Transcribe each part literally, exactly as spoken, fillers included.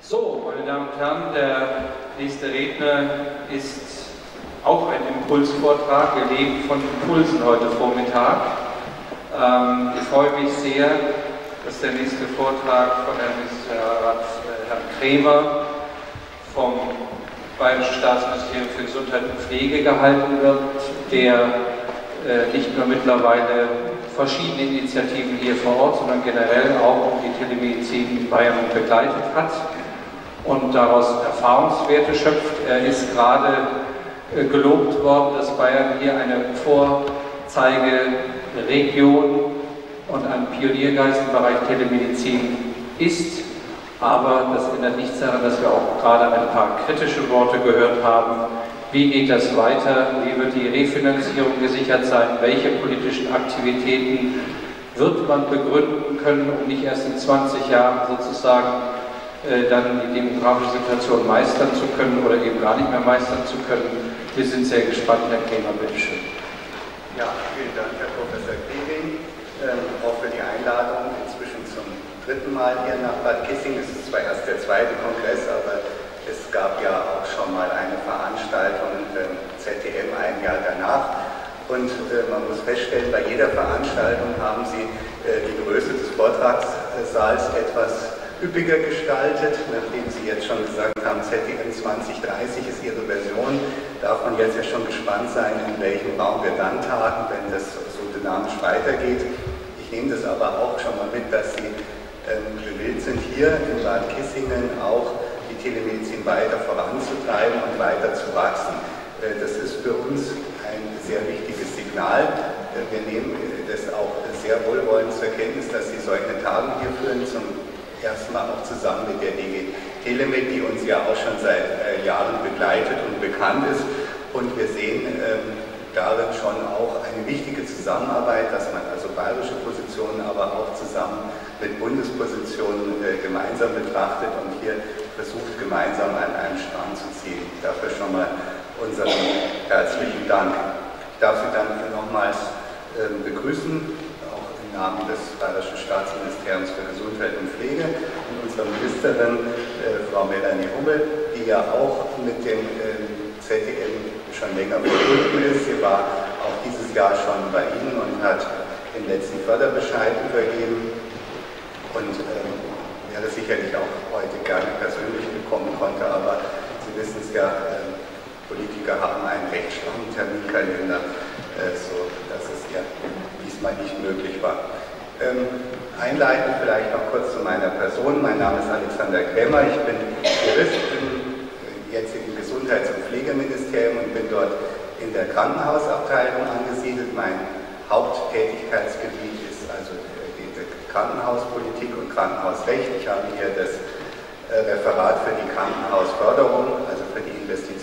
So, meine Damen und Herren, der nächste Redner ist auch ein Impulsvortrag. Wir leben von Impulsen heute Vormittag. Ähm, ich freue mich sehr, dass der nächste Vortrag von Herrn Ministerrat, äh, Herrn Kremer vom Bayerischen Staatsministerium für Gesundheit und Pflege gehalten wird, der äh, nicht nur mittlerweile verschiedene Initiativen hier vor Ort, sondern generell auch die Telemedizin in Bayern begleitet hat und daraus Erfahrungswerte schöpft. Er ist gerade äh, gelobt worden, dass Bayern hier eine Vorzeigeregion und ein Pioniergeist im Bereich Telemedizin ist. Aber das ändert nichts daran, dass wir auch gerade ein paar kritische Worte gehört haben. Wie geht das weiter? Wie wird die Refinanzierung gesichert sein? Welche politischen Aktivitäten wird man begründen können, um nicht erst in zwanzig Jahren sozusagen äh, dann die demografische Situation meistern zu können oder eben gar nicht mehr meistern zu können? Wir sind sehr gespannt, Herr Kremer, bitteschön. Ja, vielen Dank, Herr Professor Krieging, ähm, auch für die Einladung. Inzwischen zum dritten Mal hier nach Bad Kissing. Es ist zwar erst der zweite Kongress, aber es gab ja auch schon mal eine Veranstaltung im Z D M ein Jahr danach. Und äh, man muss feststellen, bei jeder Veranstaltung haben Sie äh, die Größe des Vortragssaals etwas üppiger gestaltet. Nachdem Sie jetzt schon gesagt haben, Z D M zwanzig dreißig ist Ihre Version, darf man jetzt ja schon gespannt sein, in welchem Raum wir dann tagen, wenn das so dynamisch weitergeht. Ich nehme das aber auch schon mal mit, dass Sie ähm, gewillt sind, hier in Bad Kissingen auch die Telemedizin weiter voranzutreiben und weiter zu wachsen. Äh, das ist für uns ein sehr wichtiges Signal. Äh, wir nehmen äh, das auch sehr wohlwollend zur Kenntnis, dass Sie solche Tagen hier führen, zum ersten Mal auch zusammen mit der D G Telemed, die uns ja auch schon seit äh, Jahren begleitet und bekannt ist. Und wir sehen ähm, darin schon auch eine wichtige Zusammenarbeit, dass man also bayerische Positionen, aber auch zusammen mit Bundespositionen äh, gemeinsam betrachtet und hier versucht, gemeinsam an einem Strang zu ziehen. Dafür schon mal unseren herzlichen Dank. Ich darf Sie dann nochmals äh, begrüßen, auch im Namen des Bayerischen Staatsministeriums für Gesundheit und Pflege und unserer Ministerin, äh, Frau Melanie Hummel, die ja auch mit dem äh, Z D M schon länger verbunden ist. Sie war auch dieses Jahr schon bei Ihnen und hat den letzten Förderbescheid übergeben und ähm, wäre sicherlich auch heute gerne persönlich gekommen, konnte, aber Sie wissen es ja, äh, Politiker haben einen recht strammen Terminkalender, äh, so dass es ja diesmal nicht möglich war. Ähm, einleitend vielleicht noch kurz zu meiner Person. Mein Name ist Alexander Kremer, ich bin Jurist im jetzigen Gesundheits- und Pflegeministerium und bin dort in der Krankenhausabteilung angesiedelt. Mein Haupttätigkeitsgebiet ist also die Krankenhauspolitik und Krankenhausrecht. Ich habe hier das Referat für die Krankenhausförderung, also für die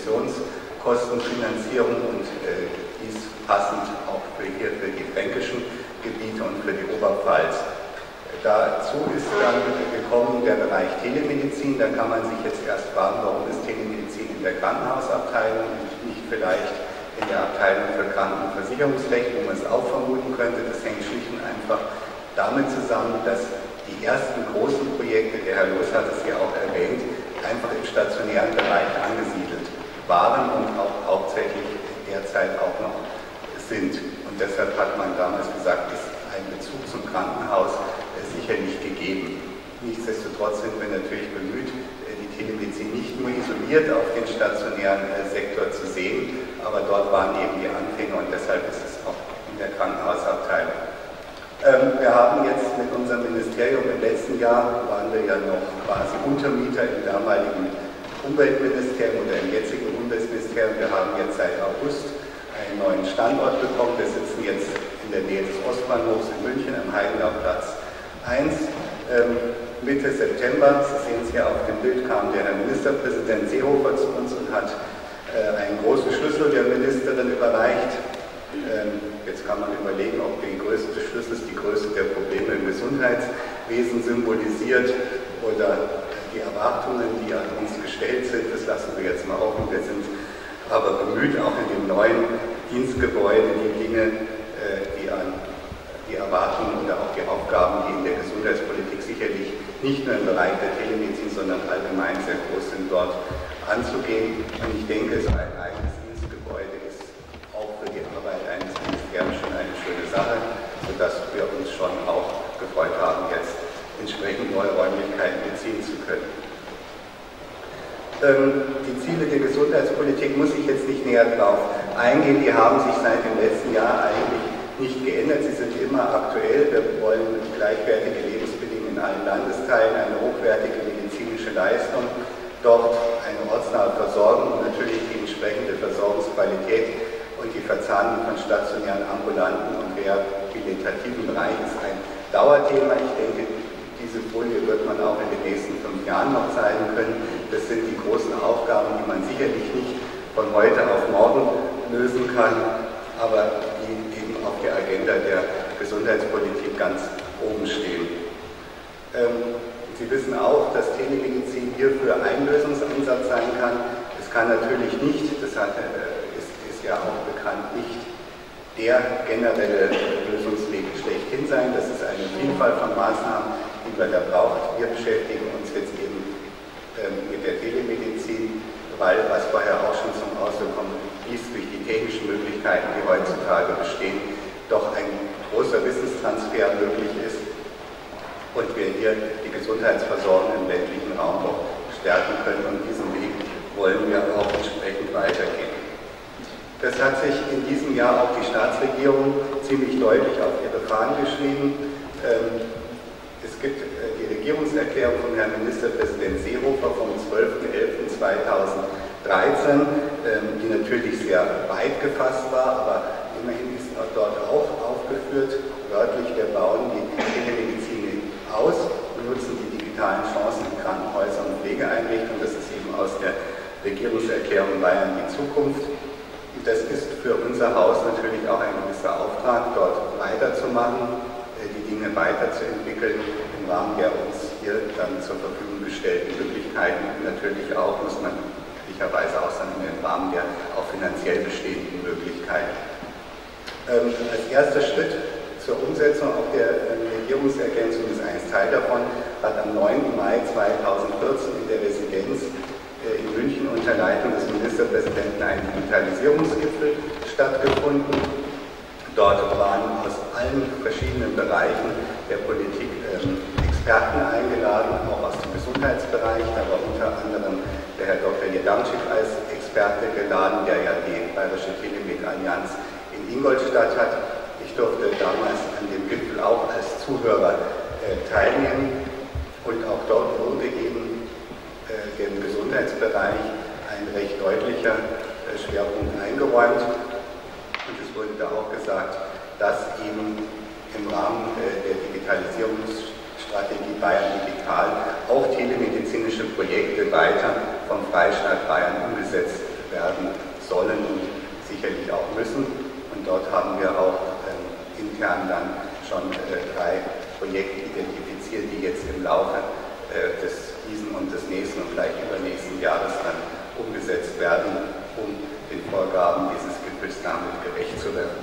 Investitionskostenfinanzierung und äh, dies passend auch für hier für die fränkischen Gebiete und für die Oberpfalz. Dazu ist dann gekommen der Bereich Telemedizin. Da kann man sich jetzt erst fragen, warum ist Telemedizin in der Krankenhausabteilung und nicht vielleicht in der Abteilung für Kranken- und Versicherungsrecht, wo man es auch vermuten könnte. Das hängt schlicht und einfach damit zusammen, dass die ersten großen Projekte, der Herr Loos hat es ja auch erwähnt, einfach im stationären Bereich angesiedelt waren und auch hauptsächlich derzeit auch noch sind. Und deshalb hat man damals gesagt, ist ein Bezug zum Krankenhaus sicher nicht gegeben. Nichtsdestotrotz sind wir natürlich bemüht, die Telemedizin nicht nur isoliert auf den stationären Sektor zu sehen, aber dort waren eben die Anfänge und deshalb ist es auch in der Krankenhausabteilung. Ähm, wir haben jetzt mit unserem Ministerium im letzten Jahr, waren wir ja noch quasi Untermieter im damaligen Umweltministerium oder im jetzigen Umweltministerium. Wir haben jetzt seit August einen neuen Standort bekommen. Wir sitzen jetzt in der Nähe des Ostbahnhofs in München am Heidenauerplatz eins. Ähm, Mitte September, Sie sehen es hier auf dem Bild, kam der Herr Ministerpräsident Seehofer zu uns und hat äh, einen großen Schlüssel der Ministerin überreicht. Ähm, jetzt kann man überlegen, ob die Größe des Schlüssels die Größe der Probleme im Gesundheitswesen symbolisiert oder die Erwartungen, die an uns gestellt sind. Das lassen wir jetzt mal offen. Wir sind aber bemüht, auch in dem neuen Dienstgebäude die Dinge, äh, die an die Erwartungen oder auch die Aufgaben, die in der Gesundheitspolitik sicherlich nicht nur im Bereich der Telemedizin, sondern allgemein sehr groß sind, dort anzugehen. Und ich denke, so ein eigenes Dienstgebäude ist auch für die Arbeit eines Ministeriums schon eine schöne Sache, sodass wir uns schon auch gefreut haben, jetzt entsprechend neue Räumlichkeiten beziehen zu können. Ähm, die Ziele der Gesundheitspolitik muss ich jetzt nicht näher drauf eingehen, die haben sich seit dem letzten Jahr eigentlich nicht geändert, sie sind immer aktuell. Wir wollen gleichwertige Lebensbedingungen in allen Landesteilen, eine hochwertige medizinische Leistung, dort eine ortsnahe Versorgung und natürlich die entsprechende Versorgungsqualität und die Verzahnung von stationären, ambulanten und rehabilitativen Bereichen ist ein Dauerthema. Ich denke, diese Folie wird man auch in den nächsten fünf Jahren noch zeigen können. Das sind die großen Aufgaben, die man sicherlich nicht von heute auf morgen lösen kann, aber die eben auf der Agenda der Gesundheitspolitik ganz oben stehen. Ähm, Sie wissen auch, dass Telemedizin hierfür ein Lösungsansatz sein kann. Es kann natürlich nicht, das hat, ist, ist ja auch bekannt, nicht der generelle Lösungsweg schlechthin sein. Das ist eine Vielfalt von Maßnahmen, die man da braucht. Wir beschäftigen uns jetzt eben ähm, mit der Telemedizin, weil, was vorher auch schon zum Ausdruck kommt, dies durch die technischen Möglichkeiten, die heutzutage bestehen, doch ein großer Wissenstransfer möglich ist und wir hier die Gesundheitsversorgung im ländlichen Raum noch stärken können und diesen Weg wollen wir auch entsprechend weitergehen. Das hat sich in diesem Jahr auch die Staatsregierung ziemlich deutlich auf ihre Fahnen geschrieben. Es gibt die Regierungserklärung von Herrn Ministerpräsident Seehofer vom zwölften elften zweitausenddreizehn, die natürlich sehr weit gefasst war, aber immerhin ist dort auch aufgeführt, wörtlich, wir bauen die Telemedizin aus und nutzen die digitalen Chancen in Krankenhäusern und Pflegeeinrichtungen. Das ist eben aus der Regierungserklärung Bayern die Zukunft. Das ist für unser Haus natürlich auch ein gewisser Auftrag, dort weiterzumachen, die Dinge weiterzuentwickeln im Rahmen der uns hier dann zur Verfügung gestellten Möglichkeiten. Und natürlich auch, muss man möglicherweise auch sagen, im Rahmen der auch finanziell bestehenden Möglichkeiten. Ähm, als erster Schritt zur Umsetzung auch der Regierungserklärung, zumindest ein Teil davon, hat am neunten Mai zweitausendvierzehn in der Residenz in München unter Leitung des Ministerpräsidenten ein Digitalisierungsgipfel stattgefunden. Dort waren aus allen verschiedenen Bereichen der Politik ähm, Experten eingeladen, auch aus dem Gesundheitsbereich. Da war unter anderem der Herr Doktor Jedamczyk als Experte geladen, der ja die Bayerische Telemed-Allianz in Ingolstadt hat. Ich durfte damals an dem Gipfel auch als Zuhörer äh, teilnehmen und auch dort wurde eben äh, dem Gesundheitsbereich ein recht deutlicher äh, Schwerpunkt eingeräumt und es wurde da auch gesagt, dass eben im Rahmen äh, der Digitalisierungsstrategie Bayern Digital auch telemedizinische Projekte weiter vom Freistaat Bayern umgesetzt werden sollen und sicherlich auch müssen und dort haben wir auch intern dann schon äh, drei Projekte identifiziert, die jetzt im Laufe äh, des diesen und des nächsten und vielleicht übernächsten Jahres dann umgesetzt werden, um den Vorgaben dieses Gipfels damit gerecht zu werden.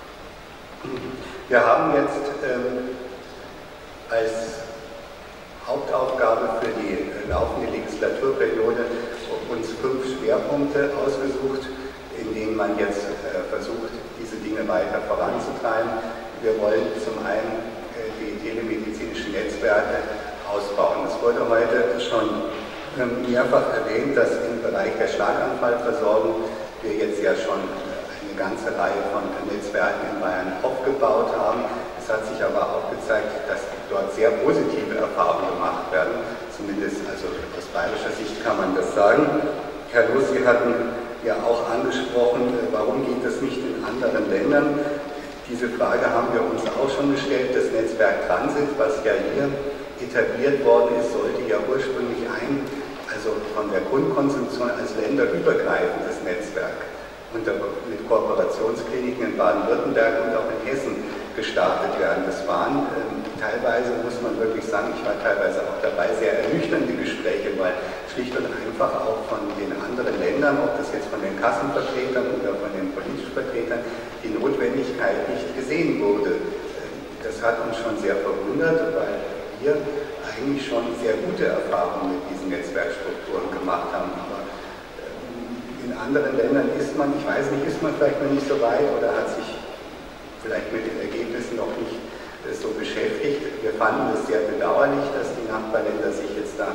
Wir haben jetzt ähm, als Hauptaufgabe für die äh, laufende Legislaturperiode uns fünf Schwerpunkte ausgesucht, in denen man jetzt äh, versucht, diese Dinge weiter voranzutreiben. Wir wollen zum einen äh, die telemedizinischen Netzwerke ausbauen. Es wurde heute schon ähm, mehrfach erwähnt, dass im Bereich der Schlaganfallversorgung wir jetzt ja schon äh, eine ganze Reihe von Netzwerken in Bayern aufgebaut haben. Es hat sich aber auch gezeigt, dass dort sehr positive Erfahrungen gemacht werden. Zumindest also aus bayerischer Sicht kann man das sagen. Herr Loos, Sie hatten ja auch angesprochen, warum geht das nicht in anderen Ländern? Diese Frage haben wir uns auch schon gestellt. Das Netzwerk Transit, was ja hier etabliert worden ist, sollte ja ursprünglich ein, also von der Grundkonzeption als länderübergreifendes Netzwerk unter, mit Kooperationskliniken in Baden-Württemberg und auch in Hessen gestartet werden. Das waren ähm, teilweise, muss man wirklich sagen, ich war teilweise auch dabei, sehr ernüchternde Gespräche, weil schlicht und einfach auch von den anderen Ländern, ob das jetzt von den Kassenvertretern oder von den politischen Vertretern, die Notwendigkeit nicht gesehen wurde. Das hat uns schon sehr verwundert, weil wir eigentlich schon sehr gute Erfahrungen mit diesen Netzwerkstrukturen gemacht haben. Aber in anderen Ländern ist man, ich weiß nicht, ist man vielleicht noch nicht so weit oder hat sich vielleicht mit den Ergebnissen noch nicht so beschäftigt. Wir fanden es sehr bedauerlich, dass die Nachbarländer sich jetzt da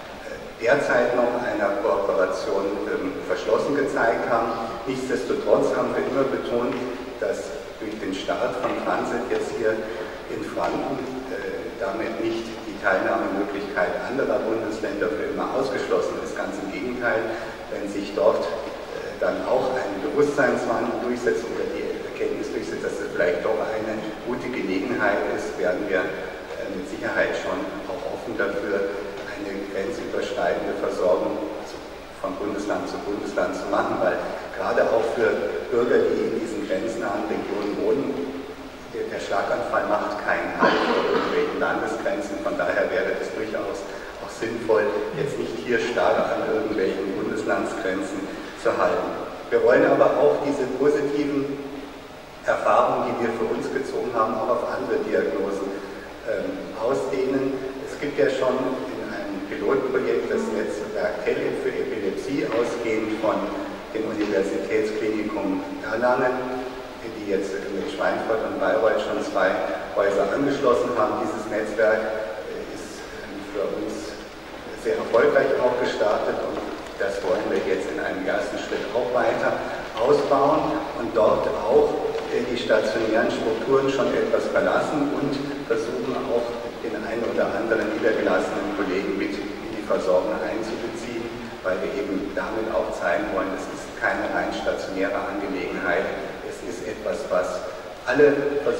derzeit noch einer Kooperation ähm, verschlossen gezeigt haben. Nichtsdestotrotz haben wir immer betont, dass durch den Start von Transit jetzt hier in Franken äh, damit nicht die Teilnahmemöglichkeit anderer Bundesländer für immer ausgeschlossen ist. Ganz im Gegenteil, wenn sich dort äh, dann auch ein Bewusstseinswandel durchsetzt oder die Erkenntnis durchsetzt, dass es vielleicht doch eine gute Gelegenheit ist, werden wir äh, mit Sicherheit schon auch offen dafür, eine grenzüberschreitende Versorgung von Bundesland zu Bundesland zu machen, weil gerade auch für Bürger, die in diesen grenznahen Regionen wohnen, der, der Schlaganfall macht keinen Halt vor irgendwelchen Landesgrenzen. Von daher wäre es durchaus auch sinnvoll, jetzt nicht hier starr an irgendwelchen Bundeslandsgrenzen zu halten. Wir wollen aber auch diese positiven Erfahrungen, die wir für uns gezogen haben, auch auf andere Diagnosen ähm, ausdehnen. Es gibt ja schon in einem Pilotprojekt das Netzwerk TELEP für Epilepsie, ausgehend von dem Universitätsklinikum Erlangen, die jetzt mit Schweinfurt und Bayreuth schon zwei Häuser angeschlossen haben. Dieses Netzwerk ist für uns sehr erfolgreich auch gestartet und das wollen wir jetzt in einem ersten Schritt auch weiter ausbauen und dort auch die stationären Strukturen schon etwas verlassen und versuchen auch den einen oder anderen niedergelassenen Kollegen mit in die Versorgung einzubeziehen, weil wir eben damit auch zeigen wollen, es ist keine rein stationäre Angelegenheit, es ist etwas, was alle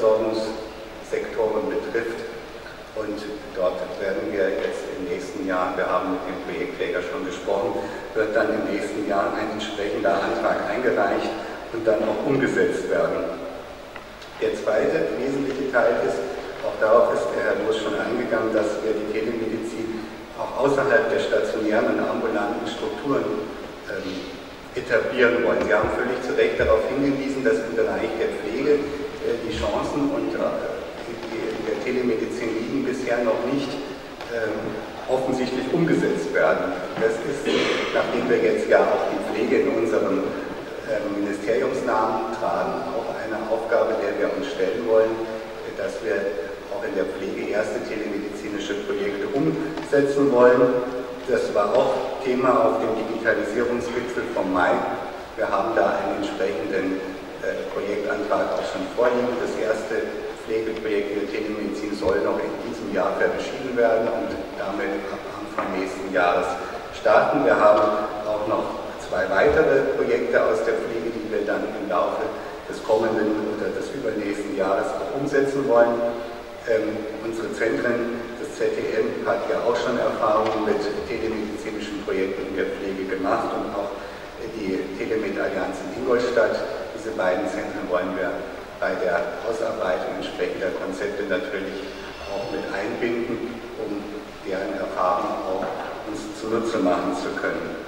Versorgungssektoren betrifft und dort werden wir jetzt im nächsten Jahr, wir haben mit dem Projektträger schon gesprochen, wird dann im nächsten Jahr ein entsprechender Antrag eingereicht und dann auch umgesetzt werden. Der zweite wesentliche Teil ist, auch darauf ist der Herr Loos schon eingegangen, dass wir die Telemedizin auch außerhalb der stationären und ambulanten Strukturen ähm, etablieren wollen. Sie haben völlig zu Recht darauf hingewiesen, dass im Bereich der Pflege äh, die Chancen und äh, die in der Telemedizin liegen bisher noch nicht ähm, offensichtlich umgesetzt werden. Das ist, nachdem wir jetzt ja auch die Pflege in unserem äh, Ministeriumsnamen tragen, auch eine Aufgabe, der wir uns stellen wollen, dass wir auch in der Pflege erste telemedizinische Projekte umsetzen wollen. Das war auch Thema auf dem Digitalisierungsgipfel vom Mai. Wir haben da einen entsprechenden äh, Projektantrag auch schon vorliegen. Das erste Pflegeprojekt der Telemedizin soll noch in diesem Jahr verabschiedet werden und damit ab Anfang nächsten Jahres starten. Wir haben auch noch zwei weitere Projekte aus der Pflege, die wir dann im Laufe des kommenden oder des übernächsten Jahres auch umsetzen wollen. Ähm, unsere Zentren, das Z T M hat ja auch schon Erfahrungen mit telemedizinischen Projekten in der Pflege gemacht und auch die Telemed-Allianz in Ingolstadt. Diese beiden Zentren wollen wir bei der Ausarbeitung entsprechender Konzepte natürlich auch mit einbinden, um deren Erfahrungen auch uns zunutze machen zu können.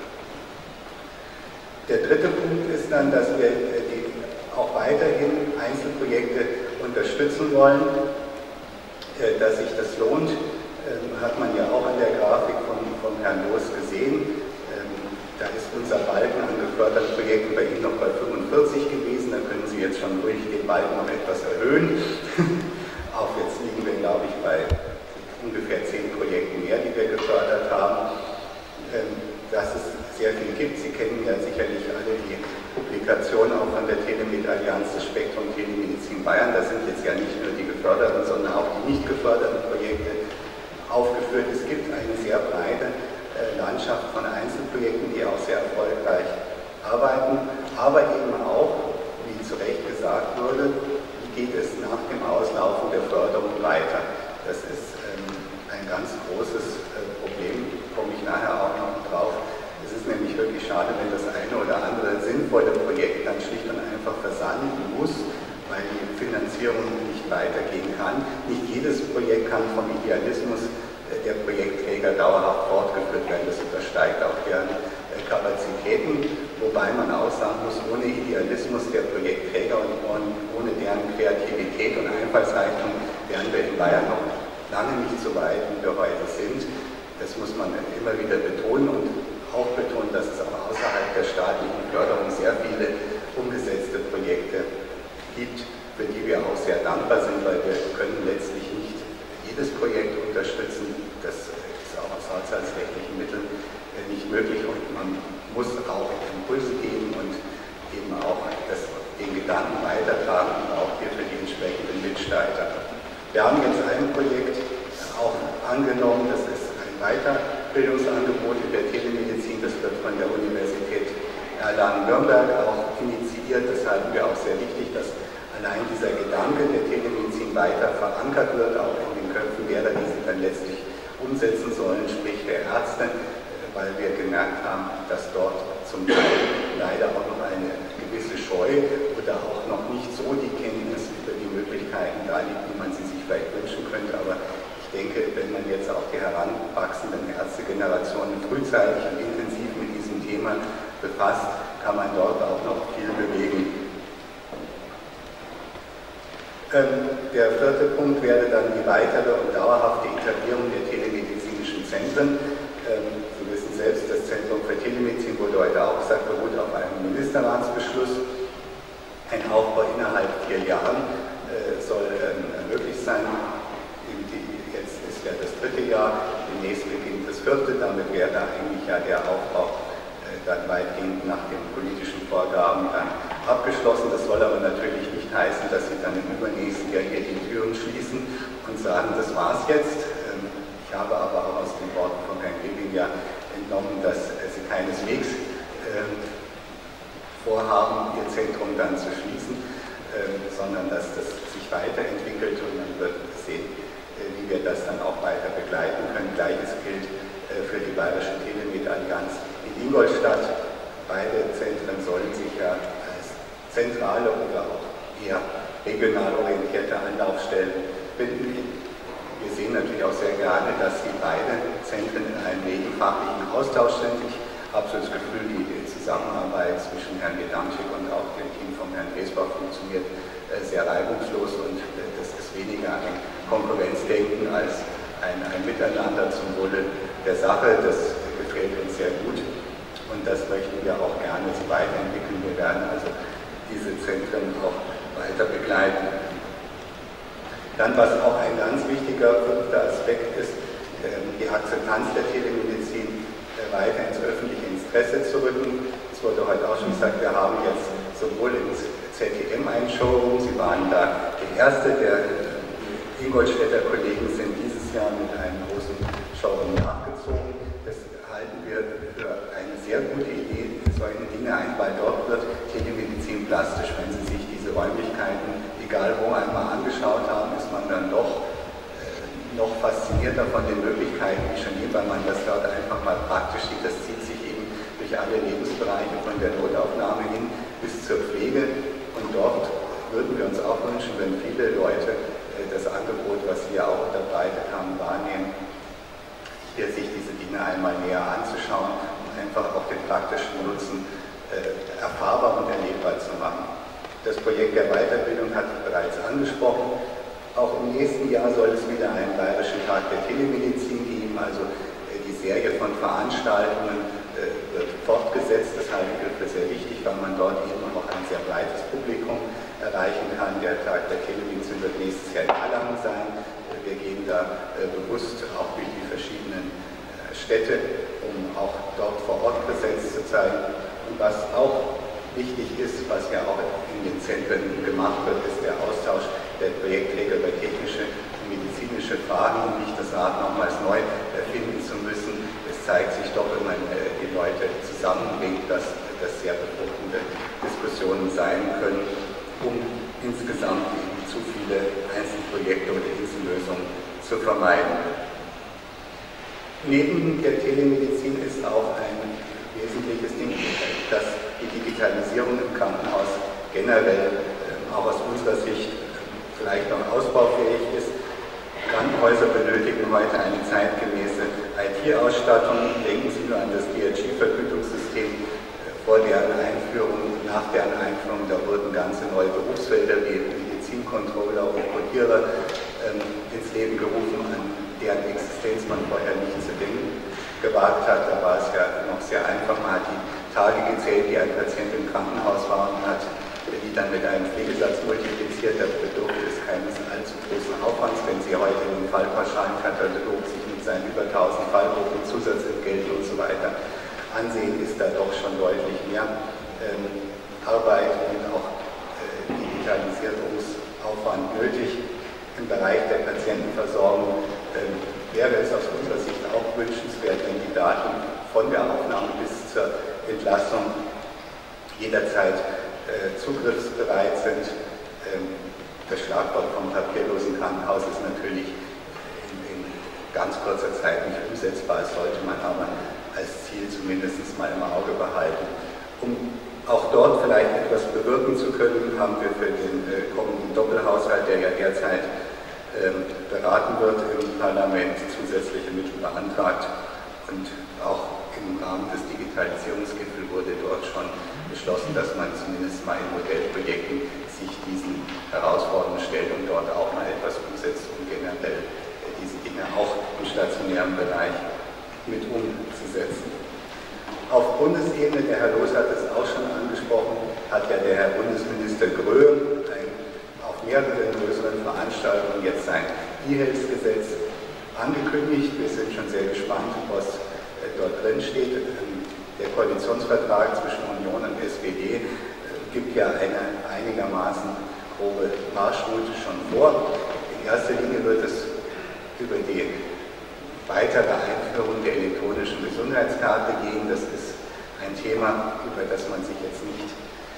Der dritte Punkt ist dann, dass wir die auch weiterhin Einzelprojekte unterstützen wollen. Dass sich das lohnt, hat man ja auch in der Grafik von, von Herrn Loos gesehen. Da ist unser Balken an geförderten Projekten bei Ihnen noch bei fünfundvierzig gewesen. Da können Sie jetzt schon ruhig den Balken noch etwas erhöhen. Auch jetzt liegen wir, glaube ich, bei ungefähr zehn Projekten mehr, die wir gefördert haben. Dass es sehr viel gibt. Sie kennen ja sicherlich alle die Publikation auch von der Telemed-Allianz des Spektrum Telemedizin Bayern. Da sind jetzt ja nicht nur die geförderten, sondern auch die nicht geförderten Projekte aufgeführt. Es gibt eine sehr breite äh, Landschaft von Einzelprojekten, die auch sehr erfolgreich arbeiten, aber eben auch, wie zu Recht gesagt wurde, wie geht es nach dem Auslaufen der Förderung weiter. Das ist ähm, ein ganz großes äh, Problem, komme ich nachher auch noch drauf. Es ist nämlich wirklich schade, wenn das eine oder andere sinnvolle Projekt dann schlicht und einfach versanden muss, weil die Finanzierung nicht weitergehen kann. Nicht jedes Projekt kann vom Idealismus der Projektträger dauerhaft fortgeführt werden. Das übersteigt auch deren Kapazitäten, wobei man auch sagen muss, ohne Idealismus der Projektträger und ohne deren Kreativität und Einfallsreichtum wären wir in Bayern noch lange nicht so weit, wie wir heute sind. Das muss man immer wieder betonen und auch betonen, dass es auch außerhalb der staatlichen Förderung sehr viele umgesetzte Projekte gibt, für die wir auch sehr dankbar sind, weil wir können letztlich nicht jedes Projekt unterstützen. Das ist auch aus haushaltsrechtlichen Mitteln nicht möglich und man muss auch Impulse geben und eben auch das, den Gedanken weitertragen und auch hier für die entsprechenden Mitstreiter. Wir haben jetzt ein Projekt auch angenommen, das ist ein Weiterbildungsangebot in der Telemedizin, das wird von der Universität Erlangen-Nürnberg auch initiiert. Das halten wir auch sehr wichtig, dass allein dieser Gedanke der Telemedizin weiter verankert wird, auch in den Köpfen derer, die sie dann letztlich umsetzen sollen, sprich der Ärzte, weil wir gemerkt haben, dass dort zum Teil leider auch noch eine gewisse Scheu oder auch noch nicht so die Kenntnis über die Möglichkeiten da liegt, wie man sie sich vielleicht wünschen könnte. Aber ich denke, wenn man jetzt auch die heranwachsenden Ärztegenerationen frühzeitig und intensiv mit diesem Thema befasst, kann man dort auch noch viel bewegen. Ähm, der vierte Punkt wäre dann die weitere und dauerhafte Etablierung der telemedizinischen Zentren. Ähm, Sie wissen selbst, das Zentrum für Telemedizin wurde heute auch gesagt, beruht auf einem Ministerratsbeschluss. Ein Aufbau innerhalb vier Jahren äh, soll ähm, möglich sein. Jetzt ist ja das dritte Jahr, demnächst beginnt das vierte, damit wäre eigentlich ja der Aufbau äh, dann weitgehend nach den politischen Vorgaben dann abgeschlossen. Das soll aber natürlich nicht heißen, dass Sie dann im übernächsten Jahr hier die Türen schließen und sagen, das war's jetzt. Ähm, ich habe aber auch aus den Worten von Herrn Gebing ja entnommen, dass äh, Sie keineswegs äh, vorhaben, Ihr Zentrum dann zu schließen, äh, sondern dass das sich weiterentwickelt und man wird sehen, äh, wie wir das dann auch weiter begleiten können. Gleiches gilt äh, für die Bayerische Telemed-Allianz in Ingolstadt. Beide Zentren sollen sich ja als zentrale oder auch eher regional orientierte Anlaufstellen finden. Wir sehen natürlich auch sehr gerne, dass die beiden Zentren in einem regen fachlichen Austausch sind. Ich habe so das Gefühl, die Zusammenarbeit zwischen Herrn Gedamczyk und auch dem Team von Herrn Dresbach funktioniert äh, sehr reibungslos und äh, das ist weniger ein Konkurrenzdenken als ein, ein Miteinander zum Wohle der Sache. Das gefällt uns sehr gut und das möchten wir auch gerne so weiterentwickeln. Wir werden also diese Zentren auch weiter begleiten. Dann, was auch ein ganz wichtiger fünfter Aspekt ist, äh, die Akzeptanz der Telemedizin weiter ins öffentliche Interesse zu rücken. Es wurde heute auch schon gesagt, wir haben jetzt sowohl ins Z T M ein Showroom, Sie waren da der erste, der Ingolstädter Kollegen sind dieses Jahr mit einem großen Showroom nachgezogen. Das halten wir für eine sehr gute Idee, solche Dinge ein, weil dort wird Telemedizin plastisch. Wenn Sie sich diese Räumlichkeiten, egal wo einmal angeschaut haben, ist man dann doch noch faszinierter von den Möglichkeiten, wie schon hier, weil man das dort einfach mal praktisch sieht. Das zieht sich eben durch alle Lebensbereiche, von der Notaufnahme hin bis zur Pflege. Und dort würden wir uns auch wünschen, wenn viele Leute das Angebot, was Sie ja auch unterbreitet haben, wahrnehmen, hier sich diese Dinge einmal näher anzuschauen und einfach auch den praktischen Nutzen äh, erfahrbar und erlebbar zu machen. Das Projekt der Weiterbildung hatte ich bereits angesprochen. Auch im nächsten Jahr soll es wieder einen Bayerischen Tag der Telemedizin geben, also äh, die Serie von Veranstaltungen äh, wird fortgesetzt. Das halte ich für sehr wichtig, weil man dort eben auch ein sehr breites Publikum erreichen kann. Der Tag der Telemedizin wird nächstes Jahr in Erlangen sein. Äh, wir gehen da äh, bewusst auch durch die verschiedenen äh, Städte, um auch dort vor Ort Präsenz zu zeigen. Und was auch wichtig ist, was ja auch in den Zentren gemacht wird, ist der Austausch der Projektträger über technische und medizinische Fragen, um nicht das Rad nochmals neu erfinden zu müssen. Es zeigt sich doch, wenn man äh, die Leute zusammenbringt, dass das sehr befruchtende Diskussionen sein können, um insgesamt eben zu viele Einzelprojekte oder Insellösungen zu vermeiden. Neben der Telemedizin ist auch ein wesentliches Ding, dass die Digitalisierung im Krankenhaus generell äh, auch aus unserer Sicht vielleicht noch ausbaufähig ist. Krankenhäuser benötigen heute eine zeitgemäße I T-Ausstattung. Denken Sie nur an das D R G-Vergütungssystem. Vor deren Einführung, nach deren Einführung, da wurden ganze neue Berufsfelder wie Medizincontroller und Codierer ähm, ins Leben gerufen. An deren Existenz man vorher nicht zu denken gewagt hat. Da war es ja noch sehr einfach, man hat die Tage gezählt, die ein Patient im Krankenhaus war und hat die dann mit einem Pflegesatz multipliziert. Da bedurfte es keines allzu großen Aufwands. Wenn Sie heute den Fallpauschalenkatalog sich mit seinen über tausend Fallgruppen, Zusatzentgelten und so weiter ansehen, ist da doch schon deutlich mehr ähm, Arbeit und auch äh, Digitalisierungsaufwand nötig. Im Bereich der Patientenversorgung äh, wäre es aus unserer Sicht auch wünschenswert, wenn die Daten von der Aufnahme bis zur Entlassung jederzeit äh, zugriffsbereit sind. Ähm, das Schlagwort vom papierlosen Krankenhaus ist natürlich in, in ganz kurzer Zeit nicht umsetzbar, das sollte man aber als Ziel zumindest mal im Auge behalten. Um auch dort vielleicht etwas bewirken zu können, haben wir für den äh, kommenden Doppelhaushalt, der ja derzeit ähm, beraten wird im Parlament, zusätzliche Mittel beantragt. Und auch im Rahmen des Digitalisierungsgipfels wurde dort schon beschlossen, dass man zumindest mal in Modellprojekten sich diesen Herausforderungen stellt und dort auch mal etwas umsetzt, um generell äh, diese Dinge auch im stationären Bereich mit umzusetzen. Auf Bundesebene, der Herr Loos hat es auch schon angesprochen, hat ja der Herr Bundesminister Gröhe ein, auf mehreren größeren Veranstaltungen jetzt sein E-Health-Gesetz angekündigt. Wir sind schon sehr gespannt, was äh, dort drin steht. Ähm, der Koalitionsvertrag zwischen Union und S P D äh, gibt ja eine einigermaßen grobe Marschroute schon vor. In erster Linie wird es über die weitere Einführung der elektronischen Gesundheitskarte gehen. Das ist ein Thema, über das man sich jetzt nicht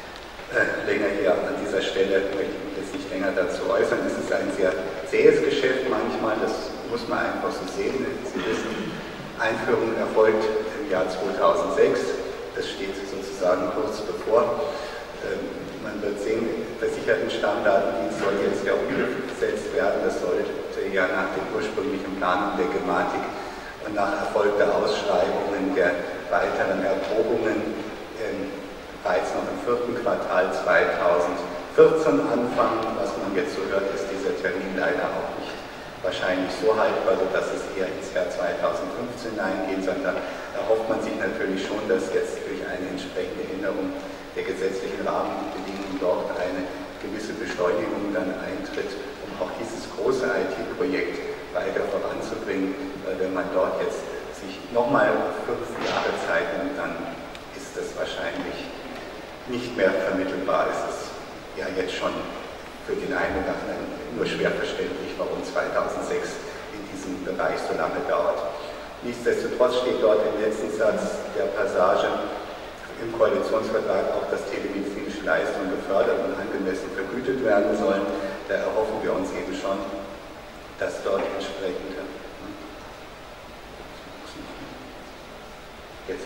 äh, länger hier an dieser Stelle, möchte ich mich jetzt nicht länger dazu äußern. Es ist ein sehr zähes Geschäft manchmal, das muss man einfach so sehen. Sie wissen, Einführung erfolgt im Jahr zweitausendsechs, das steht sozusagen kurz bevor. Ähm, man wird sehen, der Sicherheitsstammdatendienst soll jetzt ja umgesetzt werden, das sollte ja nach den ursprünglichen Planungen der Gematik und nach erfolgter Ausschreibungen der weiteren Erprobungen ähm, bereits noch im vierten Quartal zweitausendvierzehn anfangen. Was man jetzt so hört, ist dieser Termin leider auch nicht wahrscheinlich so haltbar, sodass es eher ins Jahr zweitausendfünfzehn hineingeht, sondern da hofft man sich natürlich schon, dass jetzt durch eine entsprechende Änderung der gesetzlichen Rahmenbedingungen dort eine gewisse Beschleunigung dann eintritt, um auch dieses große I T-Projekt weiter voranzubringen. Weil wenn man dort jetzt sich nochmal fünf Jahre Zeit nimmt, dann ist das wahrscheinlich nicht mehr vermittelbar. Es ist ja jetzt schon für den einen oder anderen nur schwer verständlich, warum zweitausendsechs in diesem Bereich so lange dauert. Nichtsdestotrotz steht dort im letzten Satz der Passage im Koalitionsvertrag auch, dass telemedizinische Leistungen gefördert und angemessen vergütet werden sollen. Da erhoffen wir uns eben schon, dass dort entsprechend jetzt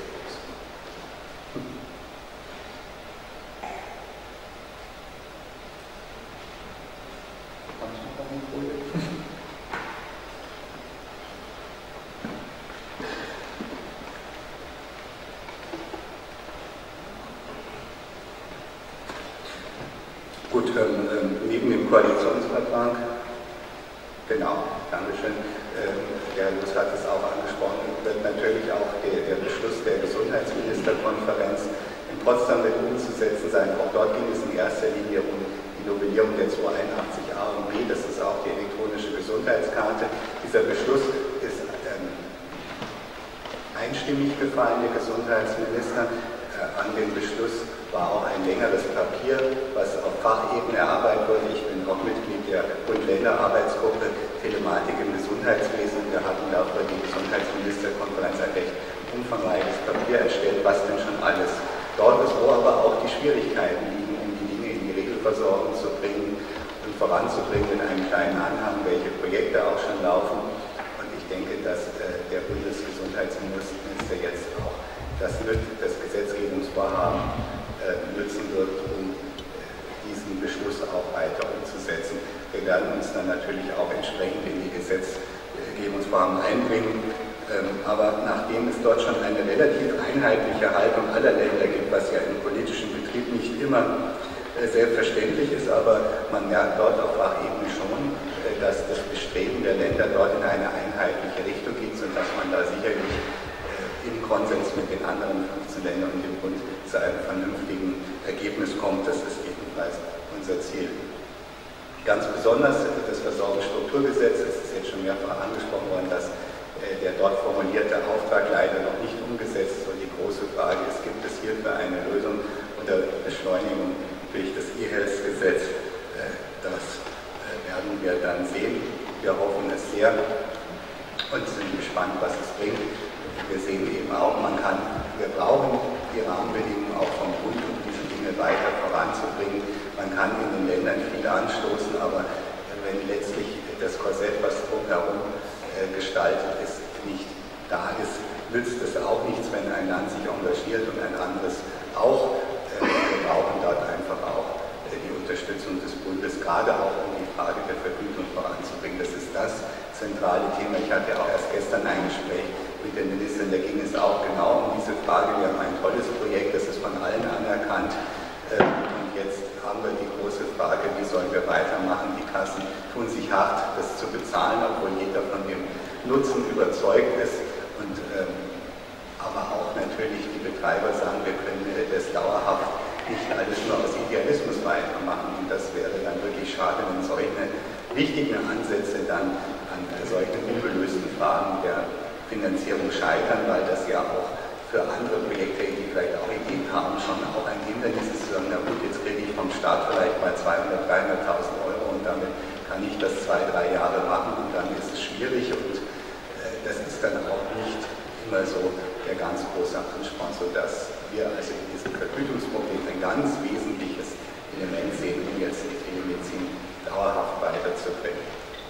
Gut, ähm, neben dem Koalitionsvertrag, genau, Dankeschön, ähm, der Lutz hat es auch angesprochen, wird natürlich auch der, der Beschluss der Gesundheitsministerkonferenz in Potsdam mit umzusetzen sein. Auch dort ging es in erster Linie um die Novellierung der zweihunderteinundachtzig a und b, das ist auch die elektronische Gesundheitskarte. Dieser Beschluss ist ähm, einstimmig gefallen, der Gesundheitsminister. An dem Beschluss war auch ein längeres Papier, was auf Fachebene erarbeitet wurde. Ich bin auch Mitglied der Bund-Länder-Arbeitsgruppe Telematik im Gesundheitswesen. Wir hatten dafür die Gesundheitsministerkonferenz ein recht umfangreiches Papier erstellt, was denn schon alles dort ist, wo aber auch die Schwierigkeiten liegen, um die Dinge in die Regelversorgung zu bringen und voranzubringen in einem kleinen Anhang, welche Projekte auch schon laufen. Und ich denke, dass äh, der Bundesgesundheitsminister jetzt auch das, das Gesetzgebungsvorhaben äh, nützen wird, um äh, diesen Beschluss auch weiter umzusetzen. Wir werden uns dann natürlich auch entsprechend in die Gesetzgebungsvorhaben einbringen. Ähm, aber nachdem es dort schon eine relativ einheitliche Haltung aller Länder gibt, was ja im politischen Betrieb nicht immer äh, selbstverständlich ist, aber man merkt dort auf Fachebene schon, äh, dass das Bestreben der Länder dort in eine einheitliche Richtung geht, sodass man da sicherlich im Konsens mit den anderen fünfzehn Ländern und dem Bund zu einem vernünftigen Ergebnis kommt. Das ist ebenfalls unser Ziel. Ganz besonders das Versorgungsstrukturgesetz, es ist jetzt schon mehrfach angesprochen worden, dass der dort formulierte Auftrag leider noch nicht umgesetzt ist. Und die große Frage ist, gibt es hierfür eine Lösung unter Beschleunigung durch das E-Health-Gesetz? Das werden wir dann sehen. Wir hoffen es sehr und sind gespannt, was es bringt. Wir sehen eben auch, man kann, wir brauchen die Rahmenbedingungen auch vom Bund, um diese Dinge weiter voranzubringen. Man kann in den Ländern viel anstoßen, aber wenn letztlich das Korsett, was drumherum äh, gestaltet ist, nicht da ist, nützt es auch nichts, wenn ein Land sich engagiert und ein anderes auch. Äh, wir brauchen dort einfach auch äh, die Unterstützung des Bundes, gerade auch um die Frage der Vergütung voranzubringen. Das ist das zentrale Thema. Ich hatte auch erst gestern ein Gespräch mit den Ministern, da ging es auch genau um diese Frage. Wir haben ein tolles Projekt, das ist von allen anerkannt. Und jetzt haben wir die große Frage, wie sollen wir weitermachen? Die Kassen tun sich hart, das zu bezahlen, obwohl jeder von dem Nutzen überzeugt ist. Und, ähm, aber auch natürlich die Betreiber sagen, wir können das dauerhaft nicht alles nur aus Idealismus weitermachen. Und das wäre dann wirklich schade, wenn solche wichtigen Ansätze dann an solchen ungelösten Fragen der Finanzierung scheitern, weil das ja auch für andere Projekte, die vielleicht auch Ideen haben, schon auch ein Hindernis ist, zu sagen, na gut, jetzt kriege ich vom Staat vielleicht mal zweihunderttausend, dreihunderttausend Euro und damit kann ich das zwei, drei Jahre machen und dann ist es schwierig und äh, das ist dann auch nicht immer so der ganz große Ansporn, sodass wir also in diesem Vergütungsproblem ein ganz wesentliches Element sehen, um jetzt die Telemedizin dauerhaft weiterzubringen.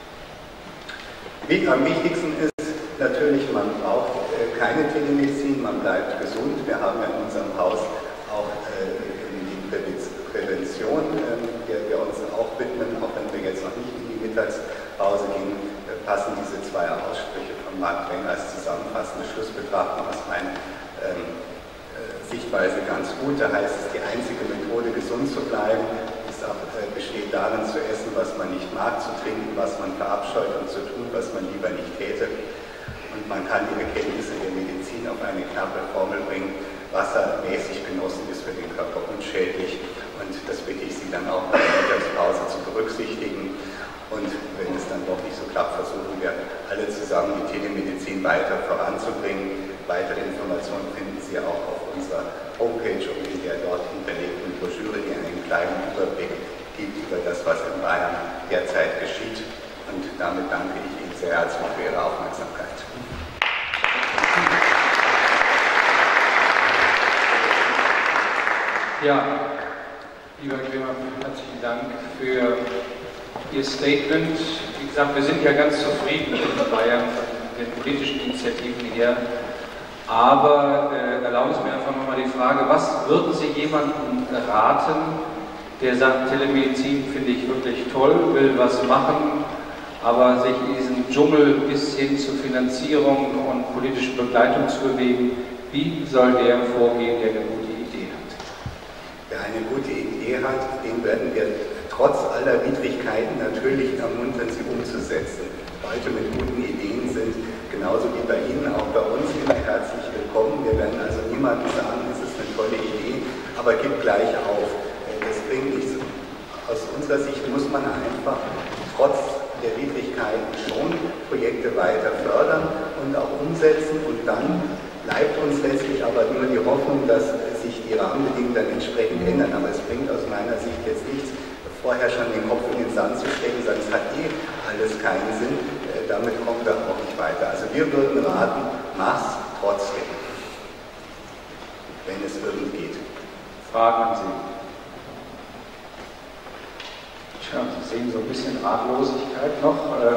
Wie am wichtigsten ist natürlich, man braucht äh, keine Telemedizin, man bleibt gesund. Wir haben ja in unserem Haus auch äh, die Prävention, äh, der wir uns auch widmen, auch wenn wir jetzt noch nicht in die Mittagspause gehen, äh, passen diese zwei Aussprüche von Mark Twain als zusammenfassende Schlussbetrachtung aus meiner ähm, äh, Sichtweise ganz gut. Da heißt es, die einzige Methode, gesund zu bleiben, ist auch, äh, besteht darin, zu essen, was man nicht mag, zu trinken, was man verabscheut und zu tun, was man lieber nicht täte. Und man kann die Erkenntnisse der Medizin auf eine knappe Formel bringen. Wasser mäßig genossen ist für den Körper unschädlich. Und das bitte ich Sie dann auch bei der Mittagspause zu berücksichtigen. Und wenn es dann doch nicht so klappt, versuchen wir alle zusammen die Telemedizin weiter voranzubringen. Weitere Informationen finden Sie auch auf unserer Homepage und in der dort hinterlegten Broschüre, die einen kleinen Überblick gibt über das, was in Bayern derzeit geschieht. Und damit danke ich Ihnen sehr herzlich für Ihre Aufmerksamkeit. Ja, lieber Grimmer, herzlichen Dank für Ihr Statement. Wie gesagt, wir sind ja ganz zufrieden in Bayern von den politischen Initiativen her. Aber äh, erlauben Sie mir einfach nochmal die Frage, was würden Sie jemandem raten, der sagt, Telemedizin finde ich wirklich toll, will was machen, aber sich in diesem Dschungel bis hin zur Finanzierung und politischen Begleitung zu bewegen? Wie soll der vorgehen, der eine gute Idee hat? Wer eine gute Idee hat, den werden wir trotz aller Widrigkeiten natürlich ermuntern, sie umzusetzen. Leute mit guten Ideen sind genauso wie bei Ihnen, auch bei uns immer herzlich willkommen. Wir werden also niemandem sagen, es ist eine tolle Idee, aber gib gleich auf. Das bringt nichts. Aus unserer Sicht muss man einfach trotz der Widrigkeiten schon Projekte weiter fördern und auch umsetzen und dann bleibt uns letztlich aber nur die Hoffnung, dass sich die Rahmenbedingungen dann entsprechend ändern. Aber es bringt aus meiner Sicht jetzt nichts, vorher schon den Kopf in den Sand zu stecken, sondern es hat eh alles keinen Sinn. Äh, damit kommen wir auch nicht weiter. Also wir würden raten, mach's trotzdem, wenn es irgend geht. Fragen an Sie. Tja, Sie sehen so ein bisschen Ratlosigkeit noch. Äh,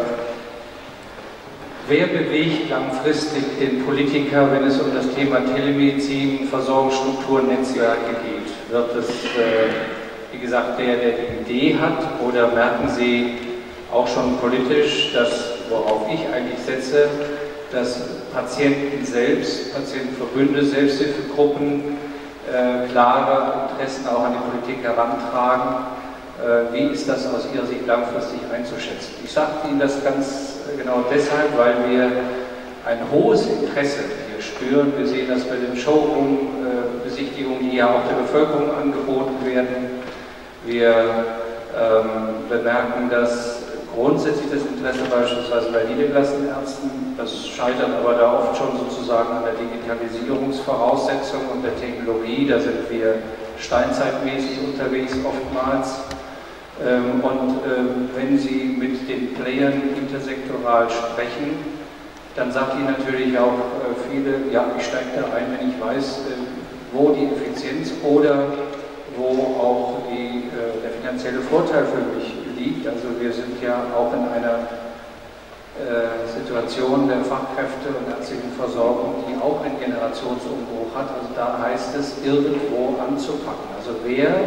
wer bewegt langfristig den Politiker, wenn es um das Thema Telemedizin, Versorgungsstrukturen, Netzwerke geht? Wird es, äh, wie gesagt, der, der die Idee hat, oder merken Sie auch schon politisch, dass, worauf ich eigentlich setze, dass Patienten selbst, Patientenverbünde, Selbsthilfegruppen äh, klare Interessen auch an die Politik herantragen? Wie ist das aus Ihrer Sicht langfristig einzuschätzen? Ich sage Ihnen das ganz genau deshalb, weil wir ein hohes Interesse hier spüren. Wir sehen das bei den Showroom-Besichtigungen, die ja auch der Bevölkerung angeboten werden. Wir ähm, bemerken, dass grundsätzlich das Interesse beispielsweise bei niedergelassenen Ärzten, das scheitert aber da oft schon sozusagen an der Digitalisierungsvoraussetzung und der Technologie. Da sind wir steinzeitmäßig unterwegs oftmals. Ähm, und ähm, wenn Sie mit den Playern intersektoral sprechen, dann sagt Ihnen natürlich auch äh, viele, ja, ich steige da ein, wenn ich weiß, äh, wo die Effizienz oder wo auch die, äh, der finanzielle Vorteil für mich liegt. Also wir sind ja auch in einer äh, Situation der Fachkräfte und ärztlichen Versorgung, die auch einen Generationsumbruch hat. Also da heißt es, irgendwo anzupacken. Also wer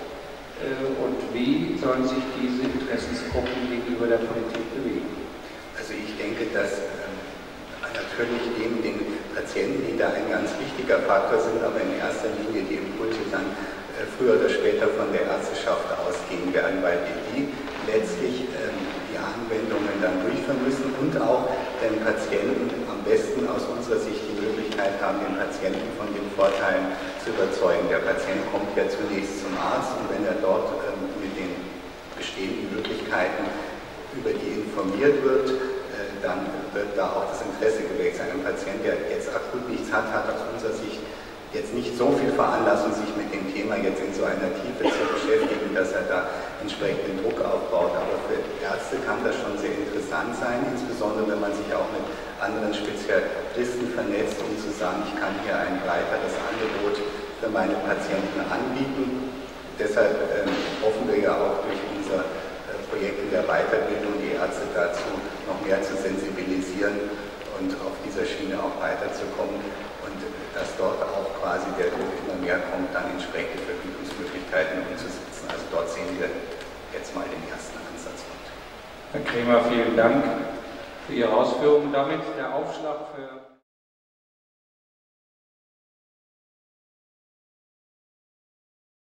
und wie sollen sich diese Interessensgruppen gegenüber der Politik bewegen? Also ich denke, dass ähm, natürlich neben den Patienten, die da ein ganz wichtiger Faktor sind, aber in erster Linie die Impulse dann äh, früher oder später von der Ärzteschaft ausgehen werden, weil wir die letztlich ähm, die Anwendungen dann durchführen müssen und auch den Patienten am besten aus unserer Sicht die Möglichkeit haben, den Patienten von den Vorteilen zu überzeugen. Der Patient kommt ja zunächst zum Arzt und wenn er dort ähm, mit den bestehenden Möglichkeiten über die informiert wird, äh, dann wird da auch das Interesse geweckt sein. Ein Patient, der jetzt akut nichts hat, hat aus unserer Sicht jetzt nicht so viel Veranlassung, sich mit dem Thema jetzt in so einer Tiefe zu beschäftigen, dass er da entsprechenden Druck aufbaut. Aber für Ärzte kann das schon sehr interessant sein, insbesondere wenn man sich auch mit anderen Spezialisten vernetzt, um zu sagen, ich kann hier ein breiteres Angebot für meine Patienten anbieten. Deshalb ähm, hoffen wir ja auch durch unser äh, Projekt in der Weiterbildung die Ärzte dazu, noch mehr zu sensibilisieren und auf dieser Schiene auch weiterzukommen und dass dort auch quasi der Druck immer mehr kommt, dann entsprechende Vergütungsmöglichkeiten umzusetzen. Also dort sehen wir jetzt mal den ersten Ansatzpunkt. Herr Krämer, vielen Dank für Ihre Ausführungen. Damit der Aufschlag für